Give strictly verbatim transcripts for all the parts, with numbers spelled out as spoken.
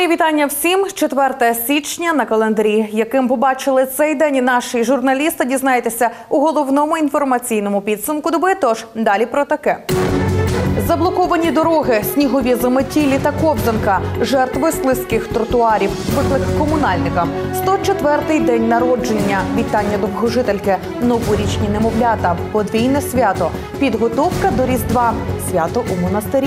Мої вітання всім. четверте січня на календарі. Яким побачили цей день і наші журналісти, дізнаєтеся у головному інформаційному підсумку доби. Тож далі про таке. Заблоковані дороги, снігові заметілі та ковзанка, жертви слизьких тротуарів, виклик комунальникам, сто четвертий день народження, вітання довгожительки, новорічні немовлята, подвійне свято, підготовка до Різдва, свято у монастирі.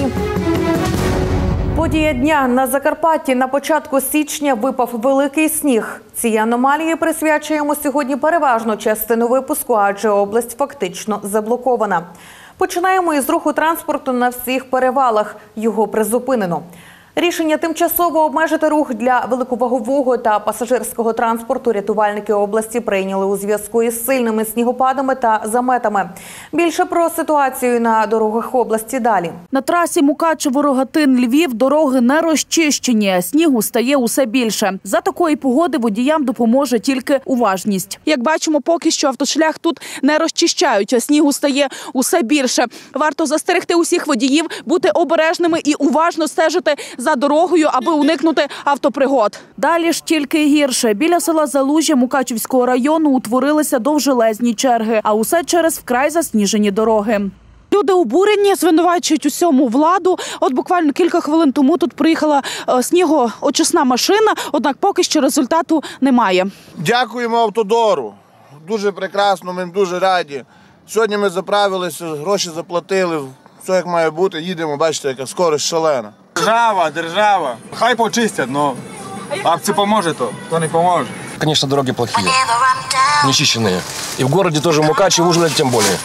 Подія дня. На Закарпатті на початку січня випав великий сніг. Цій аномалії присвячуємо сьогодні переважну частину випуску, адже область фактично заблокована. Починаємо із руху транспорту на всіх перевалах. Його призупинено. Рішення тимчасово обмежити рух для великовагового та пасажирського транспорту рятувальники області прийняли у зв'язку із сильними снігопадами та заметами. Більше про ситуацію на дорогах області далі. На трасі Мукачево-Рогатин-Львів дороги не розчищені. Снігу стає усе більше. За такої погоди водіям допоможе тільки уважність. Як бачимо, поки що автошлях тут не розчищають, а снігу стає усе більше. Варто застерегти усіх водіїв бути обережними і уважно стежити за дорогою, аби уникнути автопригод. Далі ж тільки гірше. Біля села Залужжя Мукачівського району утворилися довжелезні черги, а усе через вкрай засніжені дороги. Люди обурені, звинувачують усьому владу. От буквально кілька хвилин тому тут приїхала снігоочисна машина, однак поки що результату немає. Дякуємо Автодору. Дуже прекрасно, ми дуже раді. Сьогодні ми заправилися, гроші заплатили, все як має бути, їдемо, бачите, яка скорість шалена. Держава, держава. Хай почистять, но а це поможе, то, то не поможе. Конечно, дороги плохие, нечищенные. И в городе тоже, в Мукачево, в Ужгороде тем более.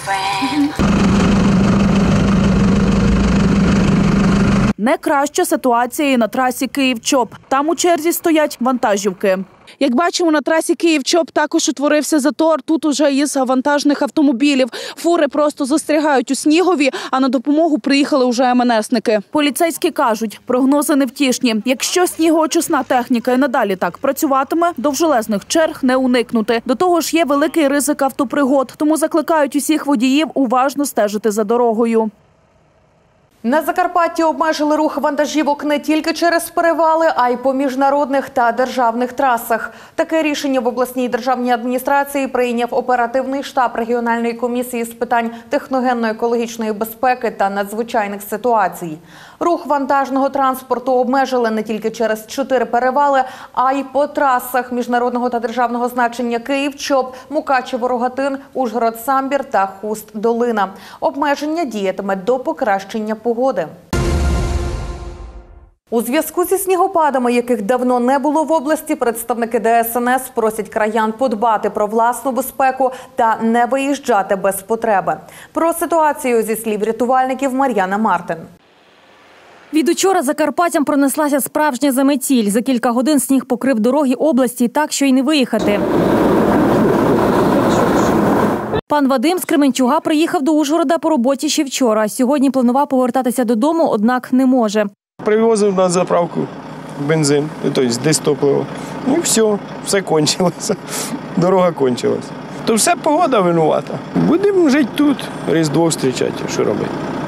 Не краща ситуація і на трасі Київ-Чоп. Там у черзі стоять вантажівки. Як бачимо, на трасі Київ-Чоп також утворився затор. Тут уже із вантажних автомобілів. Фури просто застрягають у снігові, а на допомогу приїхали уже ем ен есники. Поліцейські кажуть, прогнози невтішні. Якщо снігоочисна техніка і надалі так працюватиме, довжелезних черг не уникнути. До того ж є великий ризик автопригод, тому закликають усіх водіїв уважно стежити за дорогою. На Закарпатті обмежили рух вантажівок не тільки через перевали, а й по міжнародних та державних трасах. Таке рішення в обласній державній адміністрації прийняв оперативний штаб регіональної комісії з питань техногенно-екологічної безпеки та надзвичайних ситуацій. Рух вантажного транспорту обмежили не тільки через чотири перевали, а й по трасах міжнародного та державного значення Київ-Чоп, Мукачево-Рогатин, Ужгород-Самбір та Хуст-Долина. Обмеження діятиме до покращення погоди. У зв'язку зі снігопадами, яких давно не було в області, представники де ес ен ес просять краян подбати про власну безпеку та не виїжджати без потреби. Про ситуацію зі слів рятувальників Мар'яна Мартин. Від учора Закарпаттям пронеслася справжня заметіль. За кілька годин сніг покрив дороги області так, що й не виїхати. Пан Вадим з Кременчуга приїхав до Ужгорода по роботі ще вчора. Сьогодні планував повертатися додому, однак не може. Привозив на заправку бензин, тобто десь топливо. І все, все кончилося. Дорога кончилася. То все погода винувата. Будемо жити тут, Різдво зустрічати, що робити.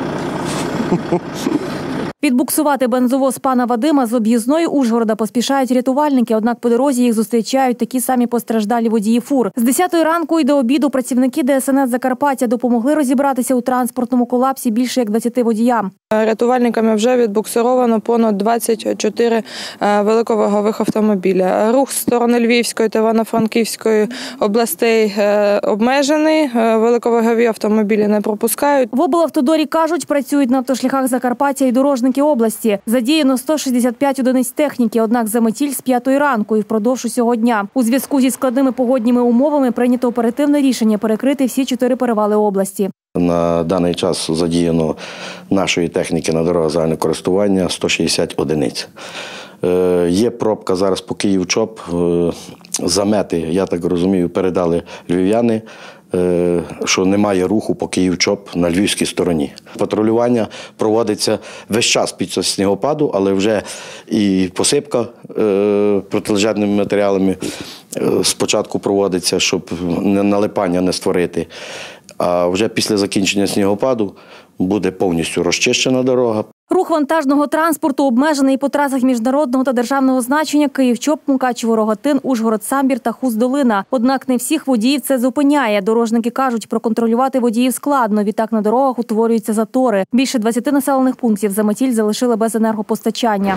Відбуксувати бензовоз пана Вадима з об'їзної Ужгорода поспішають рятувальники, однак по дорозі їх зустрічають такі самі постраждалі водії фур. З десятої ранку і до обіду працівники де ес ен ес Закарпаття допомогли розібратися у транспортному колапсі більше як двадцяти водіям. Рятувальниками вже відбуксировано понад двадцять чотири великовагових автомобіля. Рух з сторони Львівської та Івано-Франківської областей обмежений, великовагові автомобілі не пропускають. В облавтодорі кажуть, працюють на автошляхах Закарпаття і дорожники області. Задіяно сто шістдесят п'ять одиниць техніки, однак заметіль з п'ятої ранку і впродовж усього дня. У зв'язку зі складними погодніми умовами прийнято оперативне рішення перекрити всі чотири перевали області. На даний час задіяно нашої техніки на дорогах загального користування сто шістдесят одиниць. Е, є пробка зараз по Київ-Чоп. Е, замети, я так розумію, передали львів'яни, е, що немає руху по Київ-Чоп на львівській стороні. Патрулювання проводиться весь час під час снігопаду, але вже і посипка е, протилежними матеріалами е, спочатку проводиться, щоб налипання не створити. А вже після закінчення снігопаду буде повністю розчищена дорога. Рух вантажного транспорту обмежений по трасах міжнародного та державного значення Київ-Чоп, Мукачево-Рогатин, Ужгород-Самбір та Хуст-Долина. Однак не всіх водіїв це зупиняє. Дорожники кажуть, проконтролювати водіїв складно. Відтак на дорогах утворюються затори. Більше двадцяти населених пунктів заметіль залишили без енергопостачання.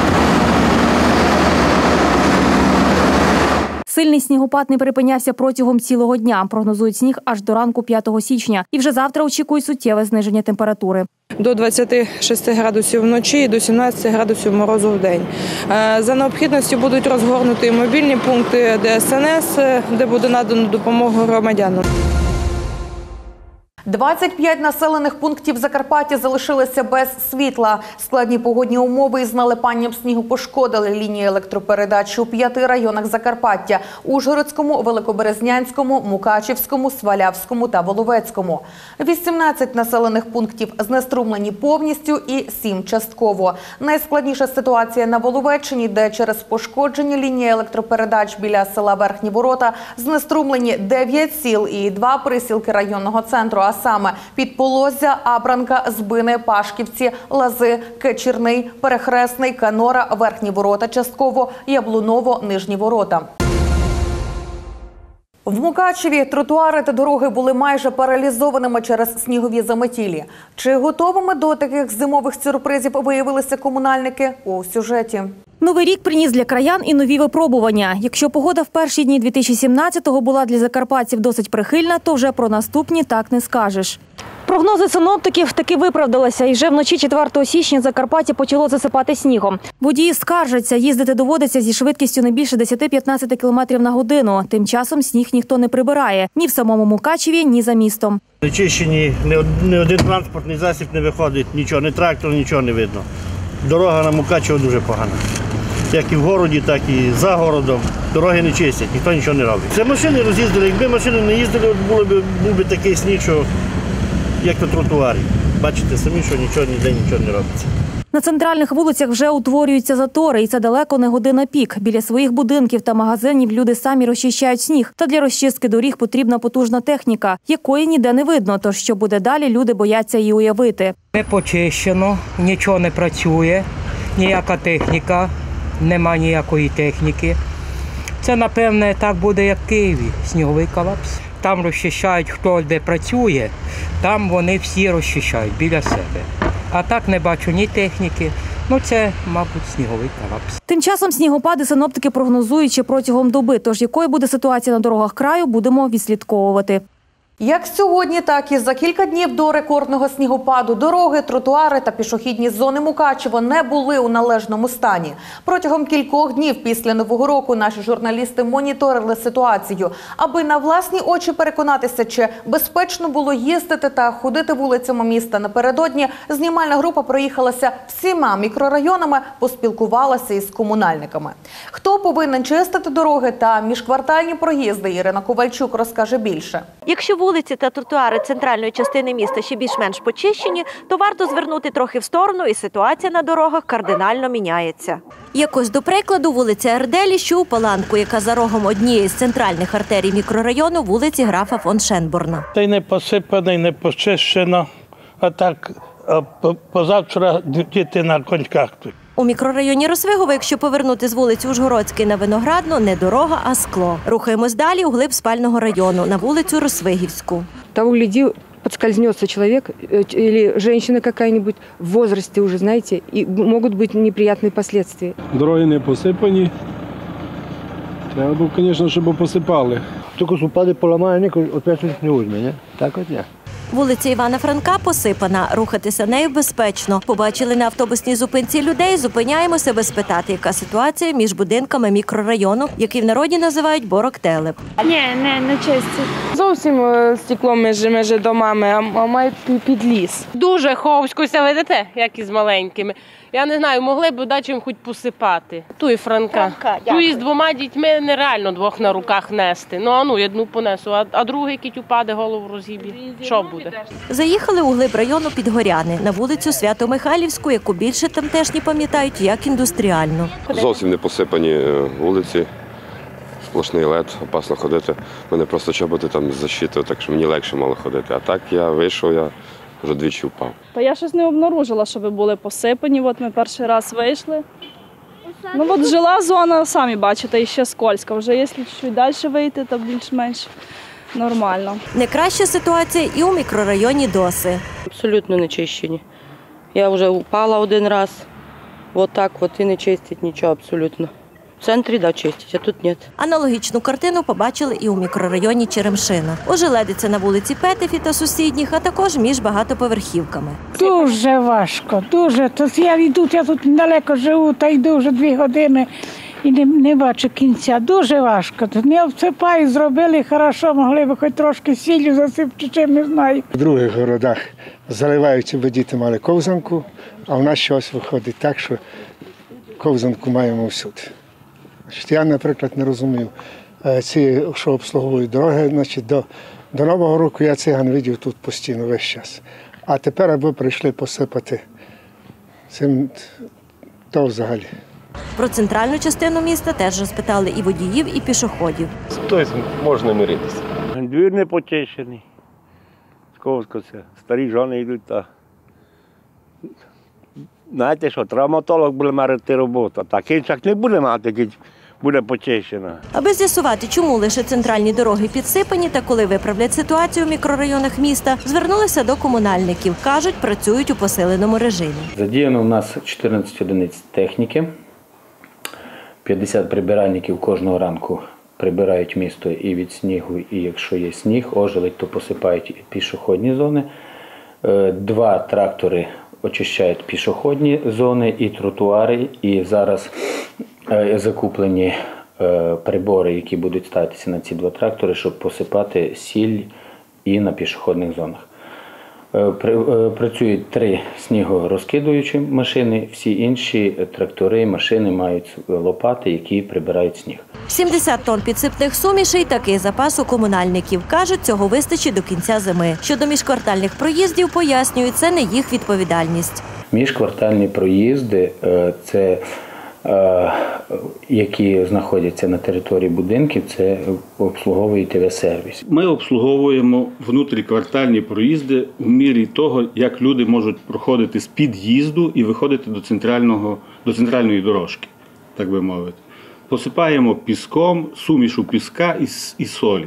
Сильний снігопад не припинявся протягом цілого дня. Прогнозують сніг аж до ранку п'ятого січня. І вже завтра очікують суттєве зниження температури. До двадцяти шести градусів вночі і до сімнадцяти градусів морозу в день. За необхідності будуть розгорнуті мобільні пункти Де Ес Ен Ес, де буде надано допомогу громадянам. двадцять п'ять населених пунктів Закарпаття залишилися без світла. Складні погодні умови із налипанням снігу пошкодили лінії електропередач у п'яти районах Закарпаття – Ужгородському, Великоберезнянському, Мукачівському, Свалявському та Воловецькому. вісімнадцять населених пунктів знеструмлені повністю і сім частково. Найскладніша ситуація на Воловеччині, де через пошкоджені лінії електропередач біля села Верхні Ворота знеструмлені дев'ять сіл і два присілки районного центру, а саме Підполоззя, Абранка, Збини, Пашківці, Лази, Кечірний, Перехресний, Канора, Верхні Ворота частково, Яблуново, Нижні Ворота. В Мукачеві тротуари та дороги були майже паралізованими через снігові заметілі. Чи готовими до таких зимових сюрпризів виявилися комунальники? У сюжеті. Новий рік приніс для краян і нові випробування. Якщо погода в перші дні дві тисячі сімнадцятого була для закарпатців досить прихильна, то вже про наступні так не скажеш. Прогнози синоптиків таки виправдалися, і вже вночі четвертого січня Закарпаття почало засипати снігом. Водії скаржаться, їздити доводиться зі швидкістю не більше десяти-п'ятнадцяти кілометрів на годину. Тим часом сніг ніхто не прибирає – ні в самому Мукачеві, ні за містом. Нечищені, ні один транспортний засіб не виходить, нічого, ні трактор, нічого не видно. Дорога на Мукачево дуже погана. Як і в городі, так і за городом. Дороги не чистять, ніхто нічого не робить. Це машини роз'їздили. Якби машини не їздили, було б, був би такий сніг, що як на тротуарі. Бачите самі, що нічого, ніде нічого не робиться. На центральних вулицях вже утворюються затори, і це далеко не година пік. Біля своїх будинків та магазинів люди самі розчищають сніг. Та для розчистки доріг потрібна потужна техніка, якої ніде не видно. Тож що буде далі, люди бояться її уявити. Не почищено, нічого не працює, ніяка техніка, нема ніякої техніки. Це, напевне, так буде, як в Києві, сніговий колапс. Там розчищають, хто де працює, там вони всі розчищають біля себе. А так не бачу ні техніки. Ну це, мабуть, сніговий колапс. Тим часом снігопади синоптики прогнозують ще протягом доби. Тож якою буде ситуація на дорогах краю, будемо відслідковувати. Як сьогодні, так і за кілька днів до рекордного снігопаду дороги, тротуари та пішохідні зони Мукачева не були у належному стані. Протягом кількох днів після Нового року наші журналісти моніторили ситуацію. Аби на власні очі переконатися, чи безпечно було їздити та ходити вулицями міста напередодні, знімальна група проїхалася всіма мікрорайонами, поспілкувалася із комунальниками. Хто повинен чистити дороги та міжквартальні проїзди, Ірина Ковальчук розкаже більше. Якщо вулиці та тротуари центральної частини міста ще більш-менш почищені, то варто звернути трохи в сторону, і ситуація на дорогах кардинально міняється. Якось до прикладу вулиця Ерделі, що у Паланку, яка за рогом однієї з центральних артерій мікрорайону вулиці графа фон Шенборна. Та й не посипана, й не почищена, а так позавчора діти на коньках тут. У мікрорайоні Росвигово, якщо повернути з вулиці Ужгородської на Виноградну, не дорога, а скло. Рухаємось далі у глиб спального району, на вулицю Росвигівську. Того гляди, подскользнется человек или женщина какая-нибудь в возрасте уже, знаете, и могут быть неприятные последствия. Дороги не посипані. Треба б, звісно, щоб посипали. Тільки упаде, поламає, ніхто опять не візьме, не? Так от я. Вулиця Івана Франка посипана, рухатися нею безпечно. Побачили на автобусній зупинці людей, зупиняємося, аби спитати, яка ситуація між будинками мікрорайону, який в народі називають Борок-Телеп. Ні, не, не чисті. Зовсім стекло між, між домами, а має під ліс. Дуже ховськося, видите, як із маленькими. Я не знаю, могли б дати їм хоч посипати. Ту і Франка. Ту із двома дітьми нереально двох на руках нести. Ну, а ну, одну понесу, а, а другий кіть упаде, голову розгіб'є. Що буде? Заїхали у глиб району Підгоряни, на вулицю Свято-Михайлівську, яку більше тамтешні пам'ятають як індустріальну. Зовсім не посипані вулиці, сплошний лед, опасно ходити. У мене просто чоботи там з защитою, так що мені легше мало ходити. А так я вийшов, я вже двічі впав. Та я щось не обнаружила, щоб були посипані. От ми перший раз вийшли. Ну от жила зона, самі бачите, і ще скользка. Вже якщо чуть далі вийти, то більш-менш нормально. Не краща ситуація і у мікрорайоні Доси. Абсолютно не чищені. Я вже впала один раз, от так от і не чистять нічого абсолютно. В центрі, да, чистять, а тут ні. Аналогічну картину побачили і у мікрорайоні Черемшина. Ожеледиться на вулиці Петефі та сусідніх, а також між багатоповерхівками. Дуже важко, дуже. Тут я йду, я тут недалеко живу, та йду вже дві години і не, не бачу кінця. Дуже важко. Тут не обсипають, зробили хорошо, могли б хоч трошки сіллю засипати, чим не знаю. В других городах заливають, бо діти мали ковзанку, а в нас щось виходить так, що ковзанку маємо всюди. Я, наприклад, не розумів, ці, що обслуговують дороги, значить, до, до Нового року я циган видів тут постійно весь час. А тепер, аби прийшли посипати цим, то взагалі. Про центральну частину міста теж розпитали і водіїв, і пішоходів. Тобто можна миритися. Двір не почищений. Сковсько це. Старі жони йдуть та... Знаєте що, травматолог буде мати роботу, так іншак не буде мати, коли буде почищена. Аби з'ясувати, чому лише центральні дороги підсипані та коли виправлять ситуацію в мікрорайонах міста, звернулися до комунальників. Кажуть, працюють у посиленому режимі. Задіяно у нас чотирнадцять одиниць техніки, п'ятдесят прибиральників кожного ранку прибирають місто і від снігу, і якщо є сніг, ожеледь, то посипають пішохідні зони. Два трактори очищають пішохідні зони і тротуари, і зараз закуплені прибори, які будуть ставитися на ці два трактори, щоб посипати сіль і на пішохідних зонах. Працюють три снігорозкидуючі машини, всі інші трактори, машини мають лопати, які прибирають сніг. сімдесят тонн підсипних сумішей – такий запас у комунальників. Кажуть, цього вистачить до кінця зими. Щодо міжквартальних проїздів, пояснюють, це не їх відповідальність. Міжквартальні проїзди – це які знаходяться на території будинків, це обслуговує ТВ-сервіс. Ми обслуговуємо внутріквартальні проїзди в мірі того, як люди можуть проходити з під'їзду і виходити до центрального, до центральної дорожки, так би мовити. Посипаємо піском, сумішу піска і, і солі.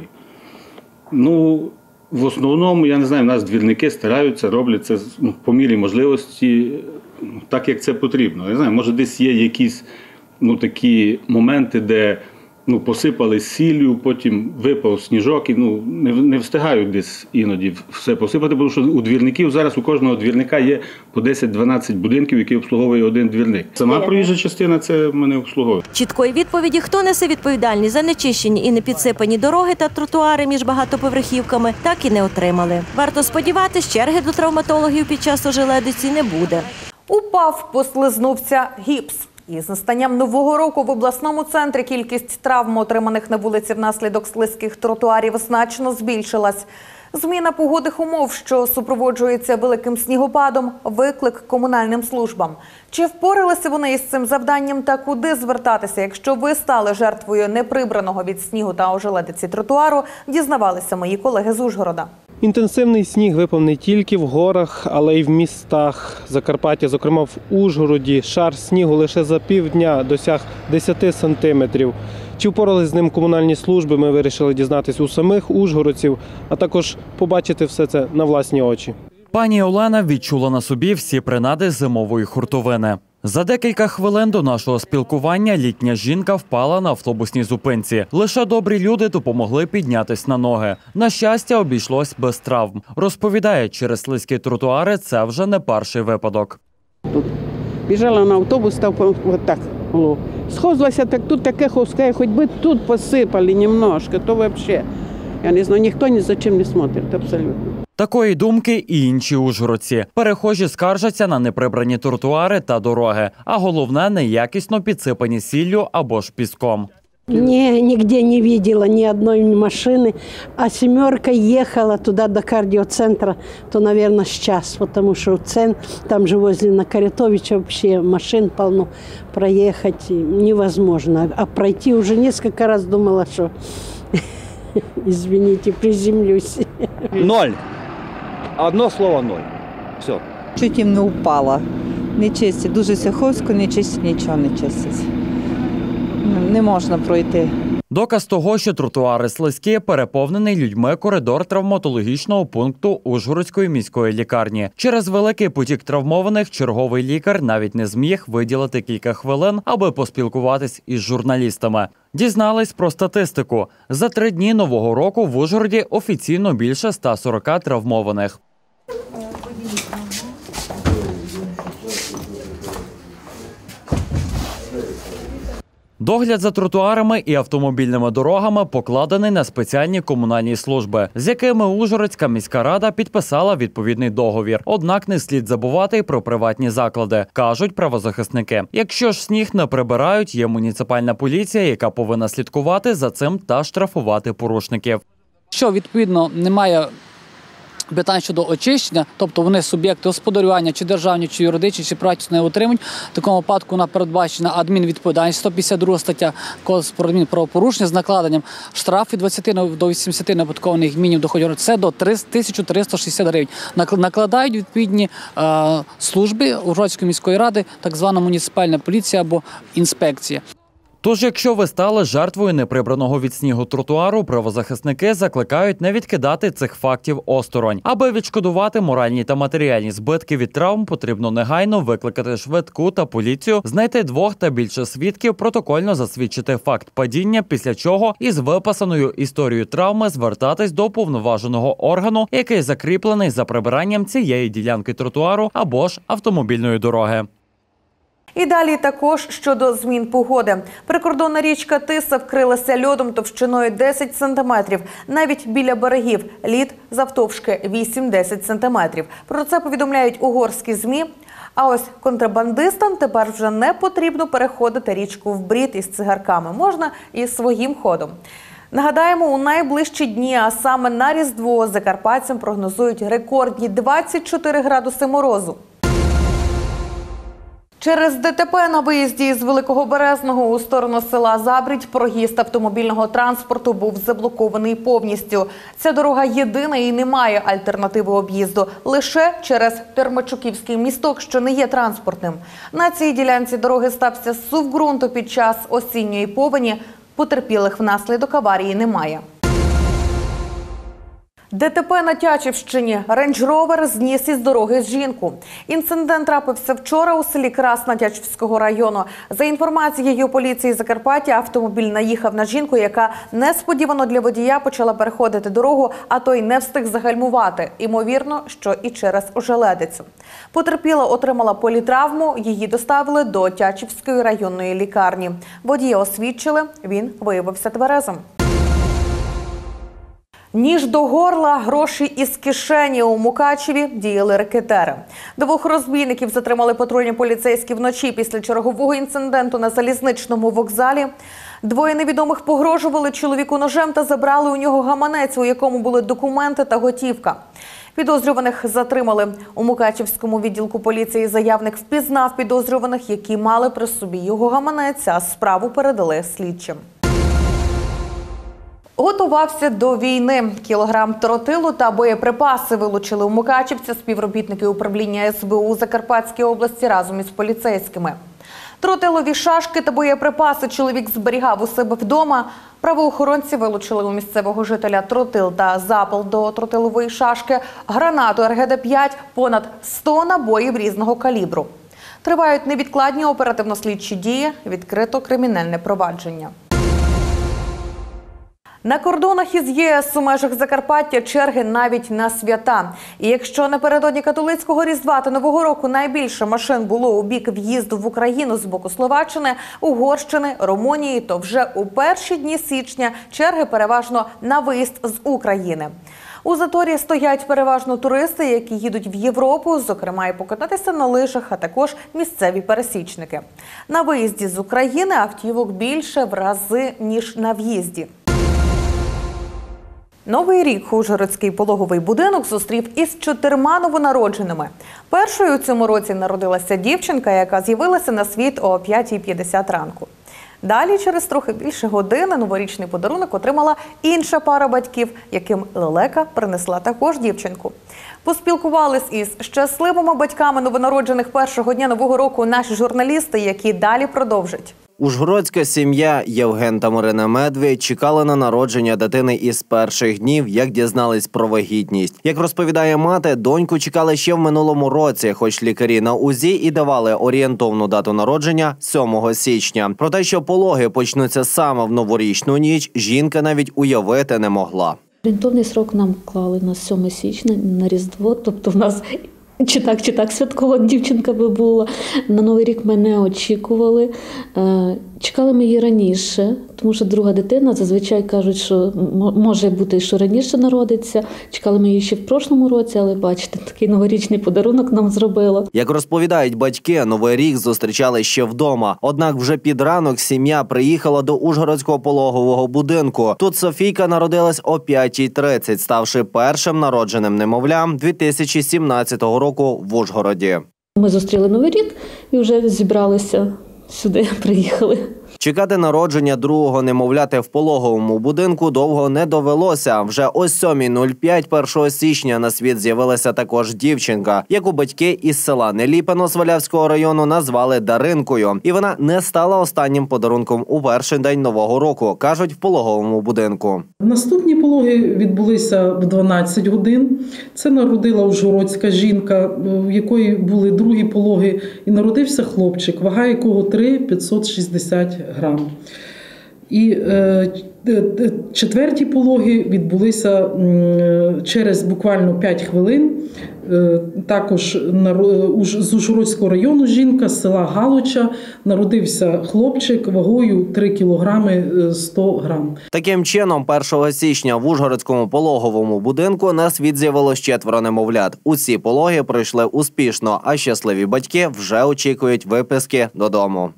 Ну, в основному, я не знаю, у нас двірники стараються, роблять це ну, по мірі можливості, так, як це потрібно. Я не знаю, може десь є якісь ну, такі моменти, де ну, посипали сіллю, потім випав сніжок і ну, не, не встигають десь іноді все посипати, тому що у двірників зараз у кожного двірника є по десять-дванадцять будинків, які обслуговує один двірник. Сама проїжджа частина це мене обслуговує. Чіткої відповіді, хто несе відповідальність за нечищені і непідсипані дороги та тротуари між багатоповерхівками, так і не отримали. Варто сподіватись, черги до травматологів під час ожеледиці не буде. Упав, послизнувся, гіпс. Із настанням нового року в обласному центрі кількість травм, отриманих на вулиці внаслідок слизьких тротуарів, значно збільшилась. Зміна погодних умов, що супроводжується великим снігопадом, виклик комунальним службам. Чи впоралися вони із цим завданням та куди звертатися, якщо ви стали жертвою неприбраного від снігу та ожеледиці тротуару, дізнавалися мої колеги з Ужгорода. Інтенсивний сніг випав не тільки в горах, але й в містах Закарпаття. Зокрема, в Ужгороді шар снігу лише за півдня досяг десять сантиметрів. Чи впорались з ним комунальні служби, ми вирішили дізнатися у самих ужгородців, а також побачити все це на власні очі. Пані Олена відчула на собі всі принади зимової хуртовини. За декілька хвилин до нашого спілкування літня жінка впала на автобусній зупинці. Лише добрі люди допомогли піднятись на ноги. На щастя, обійшлось без травм. Розповідає, через слизькі тротуари це вже не перший випадок. Тут біжала на автобус, став отак. Схозилася, так тут таке ховське, хоч би тут посипали немножко, то взагалі, я не знаю, ніхто ні за чим не смотрить, абсолютно. Такої думки і інші ужгородці. Перехожі скаржаться на неприбрані тротуари та дороги, а головне – неякісно підсипані сіллю або ж піском. Не, нигде не видела ни одной машины, а семерка ехала туда до кардиоцентра, то, наверное, сейчас, потому что цен, там же возле Накаритовича вообще машин полно, проехать невозможно, а пройти уже несколько раз думала, что, извините, приземлюсь. Ноль. Одно слово ноль. все. Чуть їм не впала. Не чистять, дуже суховсько, не чистять, нічого не чистять. Не можна пройти. Доказ того, що тротуари слизькі, переповнений людьми коридор травматологічного пункту Ужгородської міської лікарні. Через великий потік травмованих черговий лікар навіть не зміг виділити кілька хвилин, аби поспілкуватись із журналістами. Дізнались про статистику. За три дні Нового року в Ужгороді офіційно більше ста сорока травмованих. Догляд за тротуарами і автомобільними дорогами покладений на спеціальні комунальні служби, з якими Ужгородська міська рада підписала відповідний договір. Однак не слід забувати й про приватні заклади, кажуть правозахисники. Якщо ж сніг не прибирають, є муніципальна поліція, яка повинна слідкувати за цим та штрафувати порушників. Що, відповідно, немає питань щодо очищення, тобто вони суб'єкти господарювання, чи державні, чи юридичні, чи приватні не отримують. В такому випадку вона передбачена адмінвідповідальність, сто п'ятдесят друга стаття Кодексу про адмінправопорушення з накладенням штрафу від двадцяти до вісімдесяти неоподаткованих мінімумів доходів. Це до тисячі триста шістдесят гривень. Накладають відповідні е, служби Ужгородської міської ради, так звана муніципальна поліція або інспекція. Тож, якщо ви стали жертвою неприбраного від снігу тротуару, правозахисники закликають не відкидати цих фактів осторонь. Аби відшкодувати моральні та матеріальні збитки від травм, потрібно негайно викликати швидку та поліцію, знайти двох та більше свідків, протокольно засвідчити факт падіння, після чого із виписаною історією травми звертатись до повноваженого органу, який закріплений за прибиранням цієї ділянки тротуару або ж автомобільної дороги. І далі також щодо змін погоди. Прикордонна річка Тиса вкрилася льодом товщиною десять сантиметрів. Навіть біля берегів лід завтовшки вісім-десять сантиметрів. Про це повідомляють угорські ЗМІ. А ось контрабандистам тепер вже не потрібно переходити річку в брід із цигарками. Можна і своїм ходом. Нагадаємо, у найближчі дні, а саме на Різдво, закарпатцям прогнозують рекордні двадцять чотири градуси морозу. Через ДТП на виїзді із Великого Березного у сторону села Забрідь проїзд автомобільного транспорту був заблокований повністю. Ця дорога єдина і не має альтернативи об'їзду. Лише через Термачуківський місток, що не є транспортним. На цій ділянці дороги стався зсув ґрунту під час осінньої повені. Потерпілих внаслідок аварії немає. ДТП на Тячівщині. Рейндж-ровер зніс із дороги жінку. Інцидент трапився вчора у селі Красна Тячівського району. За інформацією поліції Закарпаття, автомобіль наїхав на жінку, яка несподівано для водія почала переходити дорогу, а той не встиг загальмувати. Імовірно, що і через ожеледицю. Потерпіла отримала політравму, її доставили до Тячівської районної лікарні. Водія освідчили, він виявився тверезим. Ніж до горла, гроші із кишені. У Мукачеві діяли рекетери. Двох розбійників затримали патрульні поліцейські вночі після чергового інциденту на залізничному вокзалі. Двоє невідомих погрожували чоловіку ножем та забрали у нього гаманець, у якому були документи та готівка. Підозрюваних затримали. У Мукачевському відділку поліції заявник впізнав підозрюваних, які мали при собі його гаманець, а справу передали слідчим. Готувався до війни. Кілограм тротилу та боєприпаси вилучили у Мукачівці співробітники управління ес бе у Закарпатській області разом із поліцейськими. Тротилові шашки та боєприпаси чоловік зберігав у себе вдома. Правоохоронці вилучили у місцевого жителя тротил та запал до тротилової шашки, гранату ер ге де п'ять, понад сто набоїв різного калібру. Тривають невідкладні оперативно-слідчі дії, відкрито кримінальне провадження. На кордонах із є ес у межах Закарпаття черги навіть на свята. І якщо напередодні католицького Різдва та Нового року найбільше машин було у бік в'їзду в Україну з боку Словаччини, Угорщини, Румунії, то вже у перші дні січня черги переважно на виїзд з України. У заторі стоять переважно туристи, які їдуть в Європу, зокрема і покататися на лижах, а також місцеві пересічники. На виїзді з України автівок більше в рази, ніж на в'їзді. Новий рік Ужгородський пологовий будинок зустрів із чотирма новонародженими. Першою у цьому році народилася дівчинка, яка з'явилася на світ о п'ятій п'ятдесят ранку. Далі, через трохи більше години, новорічний подарунок отримала інша пара батьків, яким лелека принесла також дівчинку. Поспілкувались із щасливими батьками новонароджених першого дня Нового року наші журналісти, які далі продовжать. Ужгородська сім'я Євген та Марина Медведь чекали на народження дитини із перших днів, як дізнались про вагітність. Як розповідає мати, доньку чекали ще в минулому році, хоч лікарі на УЗІ і давали орієнтовну дату народження – сьомого січня. Про те, що пологи почнуться саме в новорічну ніч, жінка навіть уявити не могла. Орієнтовний срок нам клали на сьоме січня, на Різдво, тобто в нас чи так, чи так святкова дівчинка би була. На Новий рік ми не очікували. Чекали ми її раніше, тому що друга дитина, зазвичай кажуть, що може бути, що раніше народиться. Чекали ми її ще в прошлому році, але бачите, такий новорічний подарунок нам зробила. Як розповідають батьки, Новий рік зустрічали ще вдома. Однак вже під ранок сім'я приїхала до Ужгородського пологового будинку. Тут Софійка народилась о п'ятій тридцять, ставши першим народженим немовлям дві тисячі сімнадцятого року в Ужгороді. Ми зустріли Новий рік і вже зібралися сюди, приїхали. Чекати народження другого немовляти в пологовому будинку довго не довелося. Вже о сьомій нуль п'ять першого січня на світ з'явилася також дівчинка, яку батьки із села Неліпино Свалявського району назвали Даринкою. І вона не стала останнім подарунком у перший день Нового року, кажуть в пологовому будинку. Наступні пологи відбулися в дванадцять годин. Це народила ужгородська жінка, в якої були другі пологи, і народився хлопчик, вага якого три тисячі п'ятсот шістдесят грам. І е, четверті пологи відбулися е, через буквально п'ять хвилин. Е, також на, з Ужгородського району жінка з села Галоча, народився хлопчик вагою три кілограми сто грам. Таким чином, першого січня в Ужгородському пологовому будинку на світ з'явилось четверо немовлят. Усі пологи пройшли успішно, а щасливі батьки вже очікують виписки додому.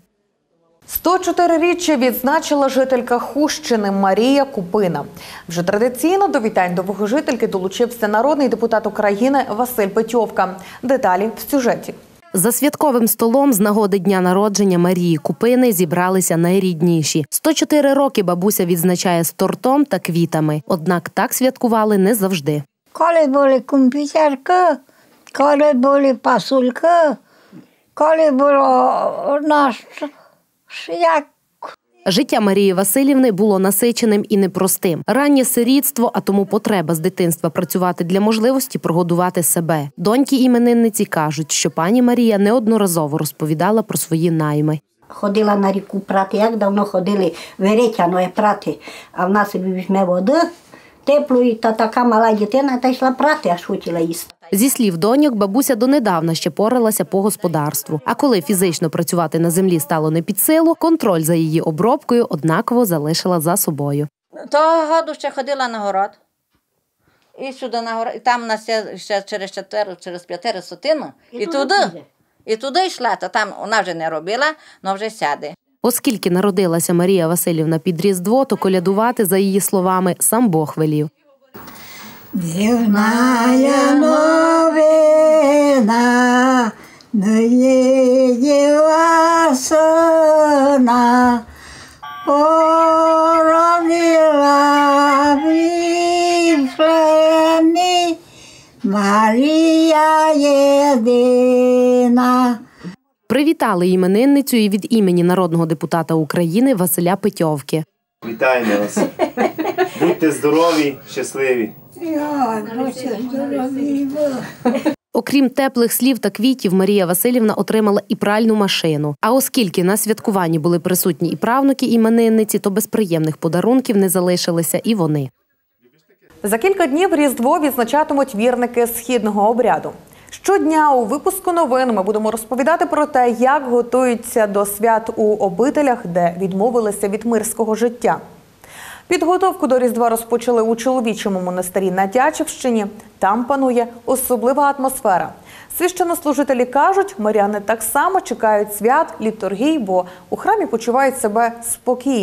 сто чотириріччя відзначила жителька Хустщини Марія Купина. Вже традиційно до вітань довгожительки долучився народний депутат України Василь Петьовка. Деталі в сюжеті. За святковим столом з нагоди дня народження Марії Купини зібралися найрідніші. сто чотири роки бабуся відзначає з тортом та квітами. Однак так святкували не завжди. Коли були комп'ютерки, коли були пасульки, коли було наш... як... Життя Марії Василівни було насиченим і непростим. Раннє сирітство, а тому потреба з дитинства працювати для можливості прогодувати себе. Доньки іменинниці кажуть, що пані Марія неодноразово розповідала про свої найми. Ходила на ріку прати, як давно ходили веретяної прати, а в нас візьме води, теплої, та така мала дитина, та йшла прати, аж хотіла їсти. Зі слів доньок, бабуся донедавна ще поралася по господарству. А коли фізично працювати на землі стало не під силу, контроль за її обробкою однаково залишила за собою. Того году ще ходила на город. І сюди на город. І там у нас ще через чотири, через п'ятеро сотину. І, і туди, і туди йшла, то там вона вже не робила, але вже сяде. Оскільки народилася Марія Василівна під Різдво, то колядувати, за її словами, сам Бог велів. Дивная новина, неєділа сина, поронила віфлемі, Марія єдина. Привітали іменинницю і від імені народного депутата України Василя Петьовки. Вітаємо вас. Будьте здорові, щасливі. Окрім теплих слів та квітів, Марія Василівна отримала і пральну машину. А оскільки на святкуванні були присутні і правнуки іменинниці, то без приємних подарунків не залишилися і вони. За кілька днів Різдво відзначатимуть вірники східного обряду. Щодня у випуску новин ми будемо розповідати про те, як готуються до свят у обителях, де відмовилися від мирського життя. Підготовку до Різдва розпочали у чоловічому монастирі на Тячівщині. Там панує особлива атмосфера. Священнослужителі кажуть, миряни так само чекають свят, літургій, бо у храмі почувають себе спокійно.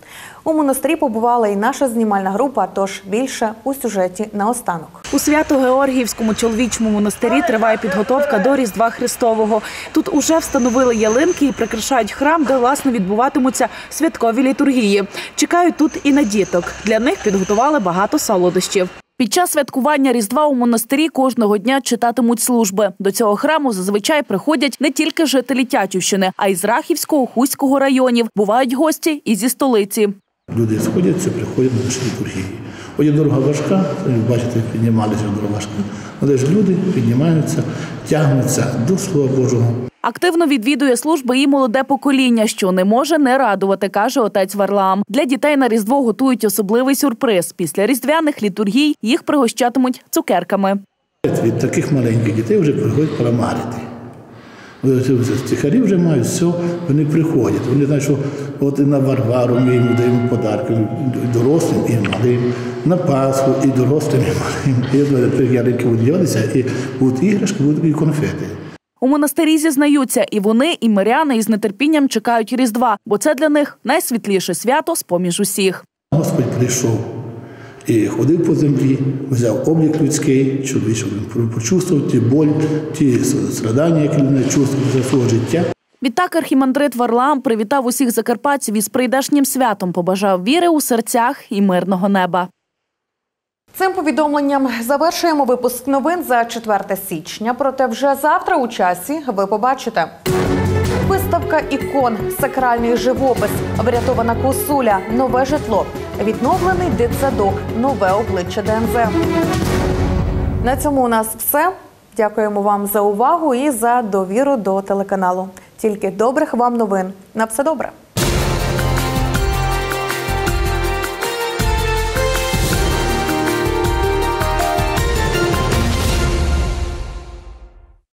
У монастирі побувала і наша знімальна група, тож більше у сюжеті наостанок. У Свято-Георгіївському чоловічому монастирі триває підготовка до Різдва Христового. Тут уже встановили ялинки і прикрашають храм, де, власне, відбуватимуться святкові літургії. Чекають тут і на діток. Для них підготували багато солодощів. Під час святкування Різдва у монастирі кожного дня читатимуть служби. До цього храму зазвичай приходять не тільки жителі Тячівщини, а й з Рахівського, Хуського районів. Бувають гості і зі столиці. Люди сходяться, приходять на наші літургії. Ось дорога важка, ви бачите, піднімалися дорога важка. Але ж люди піднімаються, тягнуться до Слова Божого. Активно відвідує служби і молоде покоління, що не може не радувати, каже отець Варлаам. Для дітей на Різдво готують особливий сюрприз. Після різдвяних літургій їх пригощатимуть цукерками. Від таких маленьких дітей вже приходять паламарити. Тихарі вже мають все, вони приходять. Вони знають, що от на Варвару ми їм даємо подарки, дорослим і малим, на Пасху і дорослим, і малим. І ялинки одягнуться, і будуть іграшки, будуть і конфети. У монастирі зізнаються, і вони, і миряни із нетерпінням чекають Різдва, бо це для них найсвітліше свято з-поміж усіх. Господь прийшов і ходив по землі, взяв облік людський, чоловічий, почувствував ті боль, ті страдання, які він чувствував за свого життя. Відтак архімандрит Варлаам привітав усіх закарпатців із прийдешнім святом, побажав віри у серцях і мирного неба. Цим повідомленням завершуємо випуск новин за четверте січня. Проте вже завтра у часі ви побачите. Виставка ікон, сакральний живопис, врятована косуля, нове житло, відновлений дитсадок, нове обличчя Де Ен Де. На цьому у нас все. Дякуємо вам за увагу і за довіру до телеканалу. Тільки добрих вам новин. На все добре.